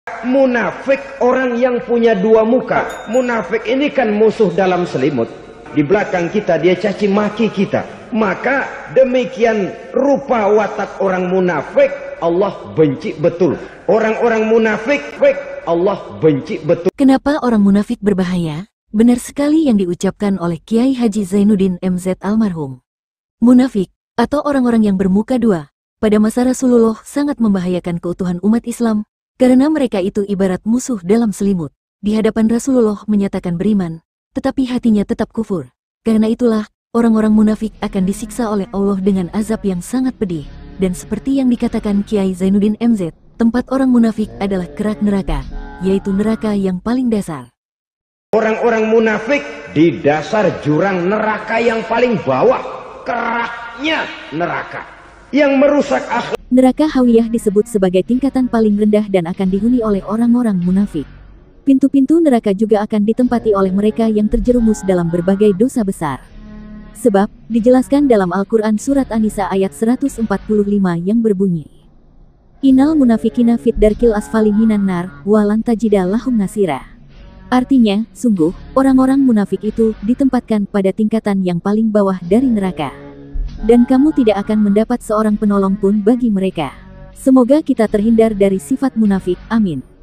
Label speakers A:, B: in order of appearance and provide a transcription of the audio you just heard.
A: Munafik orang yang punya dua muka. Munafik ini kan musuh dalam selimut. Di belakang kita dia caci maki kita. Maka demikian rupa watak orang munafik, Allah benci betul. Orang-orang munafik, Allah benci betul.
B: Kenapa orang munafik berbahaya? Benar sekali yang diucapkan oleh Kiai Haji Zainuddin MZ almarhum. Munafik, atau orang-orang yang bermuka dua, pada masa Rasulullah sangat membahayakan keutuhan umat Islam, karena mereka itu ibarat musuh dalam selimut. Di hadapan Rasulullah menyatakan beriman, tetapi hatinya tetap kufur. Karena itulah, orang-orang munafik akan disiksa oleh Allah dengan azab yang sangat pedih. Dan seperti yang dikatakan Kiai Zainuddin MZ, tempat orang munafik adalah kerak neraka, yaitu neraka yang paling dasar.
A: Orang-orang munafik di dasar jurang neraka yang paling bawah, keraknya neraka, yang merusak akhlak.
B: Neraka Hawiyah disebut sebagai tingkatan paling rendah dan akan dihuni oleh orang-orang munafik. Pintu-pintu neraka juga akan ditempati oleh mereka yang terjerumus dalam berbagai dosa besar. Sebab, dijelaskan dalam Al-Quran Surat An-Nisa ayat 145 yang berbunyi, Innal munafikina fit darkil asfali minan nar, walan tajida lahum nasira. Artinya, sungguh, orang-orang munafik itu ditempatkan pada tingkatan yang paling bawah dari neraka. Dan kamu tidak akan mendapat seorang penolong pun bagi mereka. Semoga kita terhindar dari sifat munafik, amin.